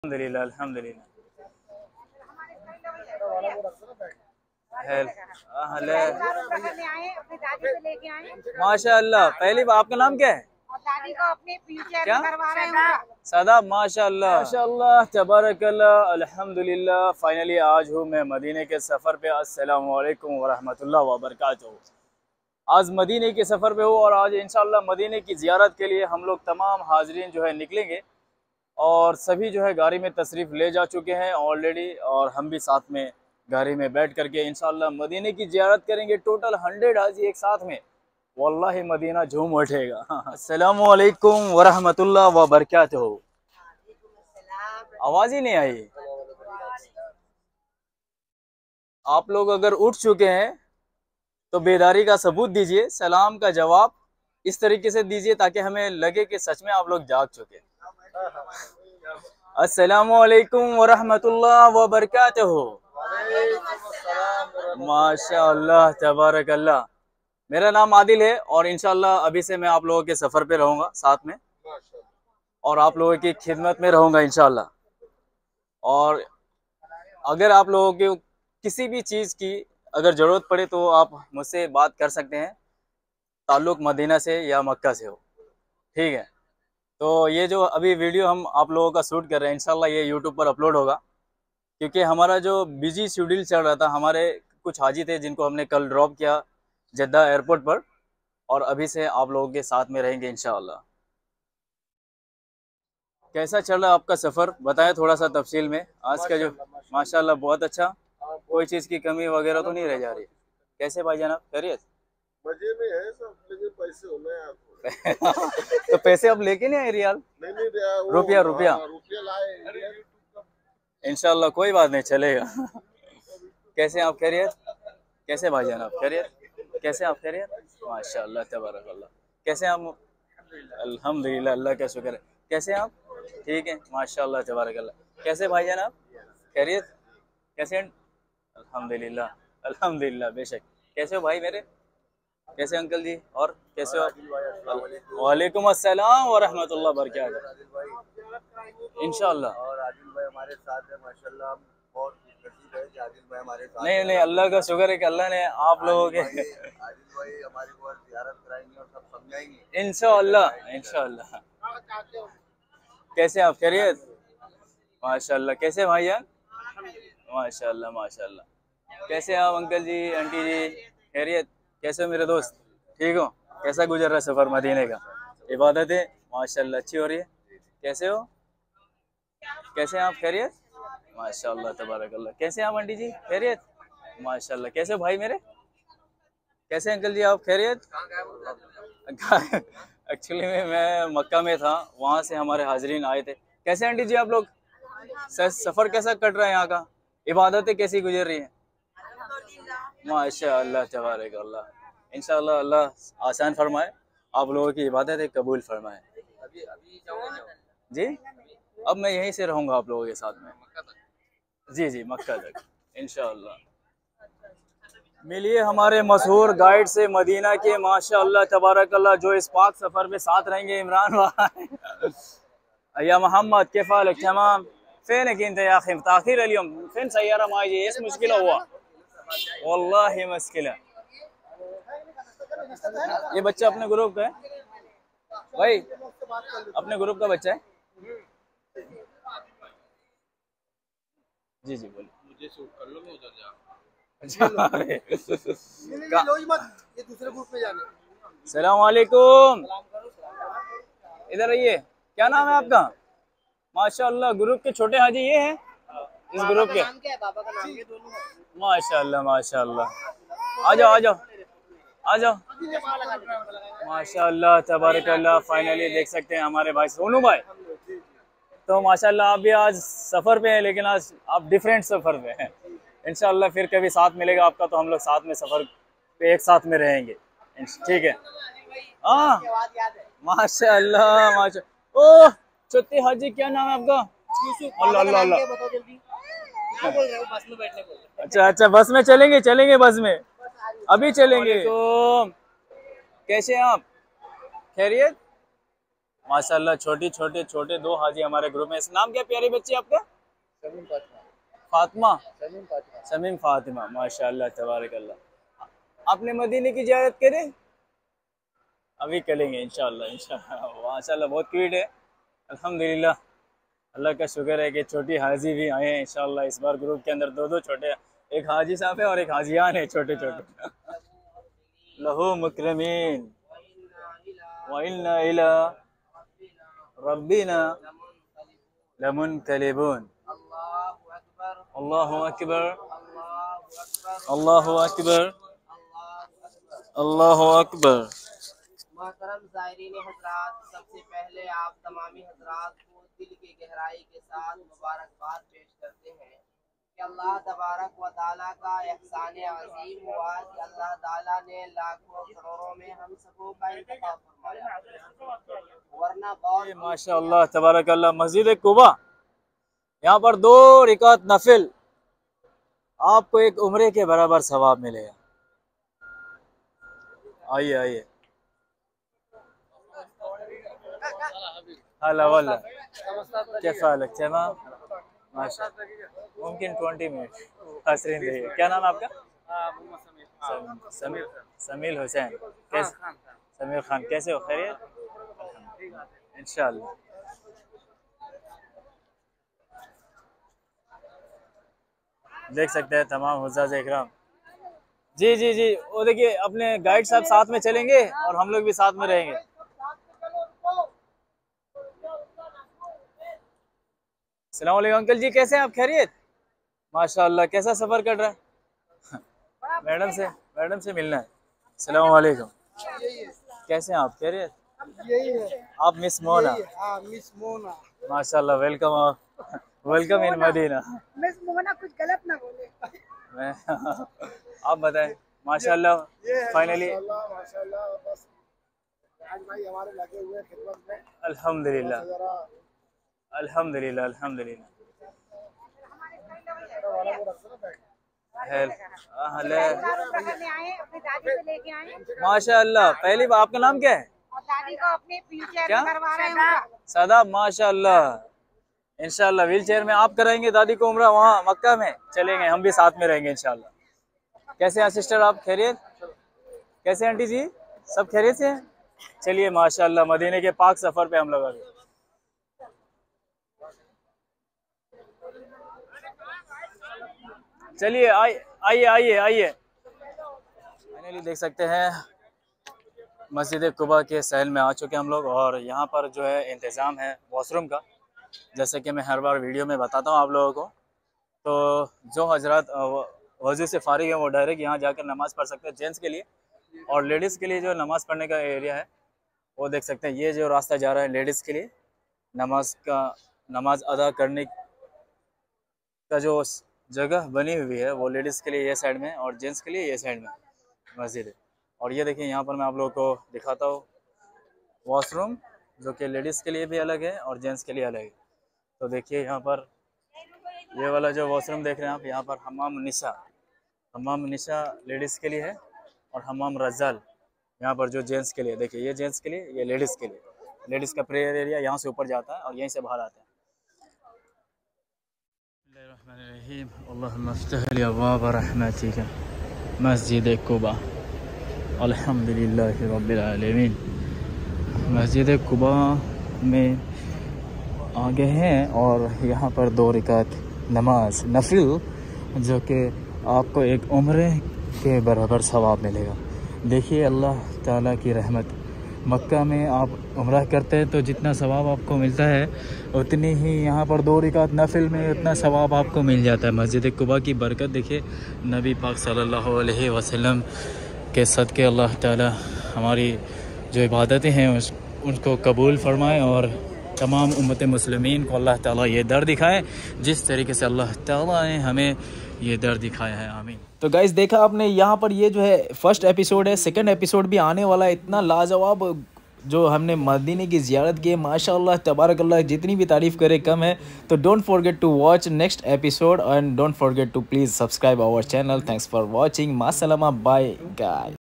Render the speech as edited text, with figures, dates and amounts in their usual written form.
अल्हम्दुलिल्लाह अल्हम्दुलिल्लाह। माशाअल्लाह। पहली बार आपका नाम क्या है? दादी को अपने क्या करवा रहे हैं। सादाब। माशाअल्लाह माशाअल्लाह तबारकल्लाह अल्हम्दुलिल्लाह। फाइनली आज हूँ मैं मदीने के सफ़र पे। अस्सलामु अलैकुम वरहमतुल्लाह वबरकातुहू। आज मदीने के सफ़र पे हूँ और आज इंशाअल्लाह मदीने की ज़ियारत के लिए हम लोग तमाम हाजरीन जो है निकलेंगे और सभी जो है गाड़ी में तशरीफ़ ले जा चुके हैं ऑलरेडी और हम भी साथ में गाड़ी में बैठ करके इंशाअल्लाह मदीने की ज़ियारत करेंगे। टोटल 100 हाजी एक साथ में, वल्लाही मदीना झूम उठेगा। अस्सलामु अलैकुम वरहमतुल्लाह वबरकातुहू। आवाज़ ही नहीं आई। आप लोग अगर उठ चुके हैं तो बेदारी का सबूत दीजिए, सलाम का जवाब इस तरीके से दीजिए ताकि हमें लगे कि सच में आप लोग जाग चुके हैं। अस्सलामु अलैकुम वरहमतुल्लाह वबरकातुहू। माशाअल्लाह तबारकल्लाह। मेरा नाम आदिल है और इंशाअल्लाह अभी से मैं आप लोगों के सफ़र पे रहूँगा साथ में और आप लोगों की खिदमत में रहूँगा इंशाअल्लाह। और अगर आप लोगों को किसी भी चीज़ की अगर ज़रूरत पड़े तो आप मुझसे बात कर सकते हैं, ताल्लुक़ मदीना से या मक्का से हो। ठीक है, तो ये जो अभी वीडियो हम आप लोगों का शूट कर रहे हैं इंशाल्लाह ये यूट्यूब पर अपलोड होगा, क्योंकि हमारा जो बिजी शेड्यूल चल रहा था, हमारे कुछ हाजी थे जिनको हमने कल ड्रॉप किया जद्दा एयरपोर्ट पर और अभी से आप लोगों के साथ में रहेंगे इंशाल्लाह। कैसा चल रहा है आपका सफ़र, बताएं थोड़ा सा तफसील में। आज का जो माशाल्लाह बहुत अच्छा, कोई चीज़ की कमी वगैरह तो नहीं रह जा रही। कैसे भाईजान आप, खैरियत? मजे में है सब, लेकिन पैसे होने हैं तो पैसे अब लेके नहीं आए रियाल? नहीं रुपया रुपया रुपया लाए इंशाल्लाह, कोई बात नहीं, चलेगा। कैसे आप, खैरियत? कैसे भाईजान आप, खैरियत? कैसे आप, खैरियत? माशाल्लाह तबारकल्लाह। कैसे आप? अल्हम्दुलिल्लाह, अल्लाह का शुक्र है। कैसे आप? ठीक है माशाल्लाह तबारकल्लाह। कैसे भाईजान आप, खैरियत? कैसे? अल्हम्दुलिल्लाह अल्हम्दुलिल्लाह, बेशक। कैसे हो भाई मेरे? कैसे अंकल जी, और कैसे हो? वालेकुम अस्सलाम वरहमतुल्लाह बरकातुहू। इंशाल्लाह। और आदिल भाई हमारे साथ है माशाल्लाह, हम बहुत खुशनसीब है कि आदिल भाई हमारे साथ। नहीं नहीं, अल्लाह का शुक्र है कि अल्लाह ने आप लोगों के आदिल भाई हमारी को ज़ियारत कराएंगे और सब समझाएंगे इंशाअल्लाह इंशाअल्लाह। कैसे आप, खैरियत? माशाल्लाह। कैसे भाईजान? माशाल्लाह माशाल्लाह। कैसे आप अंकल जी, आंटी जी, खैरियत? कैसे हो मेरे दोस्त, ठीक हो? कैसा गुजर रहा है सफ़र मदीने का? इबादतें माशाल्लाह अच्छी हो रही है? कैसे हो? कैसे हैं आप, खैरियत? माशाल्लाह तबारकल्लाह। कैसे हैं आप आंटी जी, खैरियत? माशाल्लाह। कैसे हो भाई मेरे? कैसे अंकल जी आप, खैरियत? एक्चुअली में मैं मक्का में था, वहाँ से हमारे हाजरीन आए थे। कैसे आंटी जी आप लोग? सफ़र कैसा कट रहा है यहाँ का? इबादतें कैसी गुजर रही हैं? माशाअल्लाह तबारकल्लाह। इंशाअल्लाह अल्लाह आसान फरमाए, आप लोगों की इबादतें कबूल फरमाए। जी, अब मैं यहीं से रहूँगा आप लोगों के साथ में। जी जी, मक्का तक इंशाअल्लाह। मिलिए हमारे मशहूर गाइड से मदीना के, माशाअल्लाह तबारकल्लाह, जो इस पाक सफ़र में साथ रहेंगे, इमरान भाई। या मोहम्मद केफाल तमाम फ़िन किन या खिम ताखिर अलियम फ़िन सैयारा माजी इस मुश्किल हुआ, वल्लाही मुश्किल है। ये बच्चा अपने ग्रुप का है भाई, अपने ग्रुप का बच्चा है। जी जी बोलिए। मुझे शूट कर लो, मैं उधर जा। ये दूसरे ग्रुप में जाने। सलाम वालेकुम, इधर आइए। क्या नाम है आपका? माशाअल्लाह, ग्रुप के छोटे हाजी ये हैं इस ग्रुप के। बाबा का नाम क्या दोनों? माशाअल्लाह माशाअल्लाह। आ जाओ आ जाओ आ जाओ। माशाअल्लाह तबारकल्लाह। फाइनली देख सकते हैं हमारे भाई सोनू भाई, तो माशाअल्लाह आप भी आज सफ़र पे हैं, लेकिन आज आप डिफरेंट सफ़र पे हैं। इंशाअल्लाह फिर कभी साथ मिलेगा आपका तो हम लोग साथ में सफ़र पे एक साथ में रहेंगे, ठीक है? हाँ माशाअल्लाह माशा। ओह छोटे हाजी, क्या नाम है आपका? अल्लाह अल्लाह अल्लाह। बताओ जल्दी, क्या बोल रहे हो? बस में बैठने को। अच्छा अच्छा, बस में चलेंगे, चलेंगे बस में, अभी चलेंगे। तो कैसे हैं आप, खैरियत? माशाल्लाह छोटे दो हाजी हमारे ग्रुप में। इस नाम क्या प्यारी बच्ची आपका? फातिमा। समीम फातिमा, माशाल्लाह तबारक अल्लाह। आपने मदीने की ज़ियारत करी? अभी करेंगे इंशाल्लाह माशाल्लाह बहुत क्यूट है। अल्हम्दुलिल्लाह, अल्लाह का शुक्र है कि छोटी हाजी भी आए हैं इंशाल्लाह। इस बार ग्रुप के अंदर दो छोटे, एक हाजी साहब है और एक हाजियान है छोटे लहू मुकरमीन व इन्ना इला रब्बिना लमुनकलिबून। अल्लाहु अकबर, अल्लाहु अकबर, अल्लाहु अकबर। मोहतरम ज़ायरीन हज़रात, सबसे पहले आप तमामी हज़रात को दिल की गहराई के साथ मुबारकबाद पेश करते हैं कि अल्लाह तबारक व ताला का एहसान अज़ीम हुआ कि अल्लाह ताला ने लाखों करोड़ों में हम सबों का इंतखाब फरमाया। वरना बहुत माशाअल्लाह तबारक अल्लाह, मस्जिद कुबा, यहाँ पर 2 रिकात नफिल आपको एक उम्रे के बराबर सवाब मिलेगा। आइए आइए। हला वल्ला कैसा हालत तमाम? माशाअल्लाह। मुमकिन 20 मिनट हसरीन रहिए। क्या नाम है आपका? समील हुसैन। कैसे? समीर खान, कैसे हो? खैरियत? इंशाअल्लाह। देख सकते हैं तमाम हुज़्ज़ाज़ इकराम। जी वो देखिए अपने गाइड साहब साथ में चलेंगे और हम लोग भी साथ में रहेंगे। अस्सलाम वालेकुम अंकल जी, कैसे हैं आप? खैरियत? माशाअल्लाह, कैसा सफ़र कट रहा है? मैडम से मिलना है। अस्सलाम वालेकुम, कैसे हैं आप? खैरियत? यही है। आप मिस मोना? Miss Mona. माशाअल्लाह, welcome in Medina. Miss Mona कुछ गलत ना बोले। आप बताएं। माशाअल्लाह, फाइनली माशाअल्लाह बस आज भाई हमारे लगे हुए खिदमत में। अल्हम्दुलिल्लाह अल्हम्दुलिल्लाह अल्हम्दुलिल्लाह। माशाअल्लाह, पहली बार। आपका नाम क्या है? और दादी को अपने व्हीलचेयर क्या? में करवा रहे हैं। सादा, माशाअल्लाह। इंशाअल्लाह व्हील चेयर में आप कराएंगे दादी को उम्रा, वहाँ मक्का में चलेंगे, हम भी साथ में रहेंगे इंशाअल्लाह। कैसे हैं सिस्टर आप? खैरियत? कैसे आंटी जी? सब खैरियत से हैं? चलिए माशाअल्लाह, मदीने के पाक सफर पे हम लोग अभी। चलिए आइए। फाइनली देख सकते हैं मस्जिद कुबा के सहल में आ चुके हैं हम लोग। और यहाँ पर जो है इंतज़ाम है वॉशरूम का, जैसे कि मैं हर बार वीडियो में बताता हूँ आप लोगों को। तो जो हजरात वज़ू से फारिग हैं वो डायरेक्ट यहाँ जाकर नमाज़ पढ़ सकते हैं, जेंट्स के लिए। और लेडीज़ के लिए जो नमाज़ पढ़ने का एरिया है वो देख सकते हैं। ये जो रास्ता जा रहा है लेडीज़ के लिए, नमाज अदा करने का जो जगह बनी हुई है वो लेडीज़ के लिए ये साइड में और जेंट्स के लिए ये साइड में मस्जिद है। और ये देखिए यहाँ पर मैं आप लोगों को दिखाता हूँ वॉशरूम, जो कि लेडीज़ के लिए भी अलग है और जेंट्स के लिए अलग है। तो देखिए यहाँ पर ये वाला जो वॉशरूम देख रहे हैं आप, यहाँ पर हमाम निशा लेडीज़ के लिए है और हमाम रज़ाल यहाँ पर जो जेंट्स के लिए। देखिए ये जेंट्स के लिए, ये लेडीज़ के लिए। लेडीज़ का प्रेयर एरिया यहाँ से ऊपर जाता है और यहीं से बाहर आता है। मस्जिद कुबा, अल्हम्दुलिल्लाह रब्बिल आलमीन। मस्जिद कुबा में आ गए हैं और यहाँ पर 2 रिकात नमाज नफिल, जो कि आपको एक उम्रे के बराबर सवाब मिलेगा। देखिए अल्लाह ताला की रहमत, मक्का में आप उम्रा करते हैं तो जितना सवाब आपको मिलता है उतनी ही यहाँ पर 2 रिकात नफिल में उतना सवाब आपको मिल जाता है। मस्जिद कुबा की बरकत देखिए, नबी पाक सल्लल्लाहु अलैहि वसल्लम के सदक़े अल्लाह ताला हमारी जो इबादतें हैं उनको कबूल फरमाए और तमाम उम्मत मुस्लिमीन को अल्लाह ताला ये दर दिखाए जिस तरीके से अल्लाह ताला ने हमें ये दर दिखाया है। आमीन। तो गाइस देखा आपने, यहाँ पर ये जो है फर्स्ट एपिसोड है, सेकंड एपिसोड भी आने वाला है। इतना लाजवाब जो हमने मदीने की ज़ियारत की है, माशाअल्लाह तबारकल्लाह, जितनी भी तारीफ़ करे कम है। तो don't forget to watch next episode and don't forget to please subscribe our channel. Thanks for watching. मास्सलामा, बाय गाइस।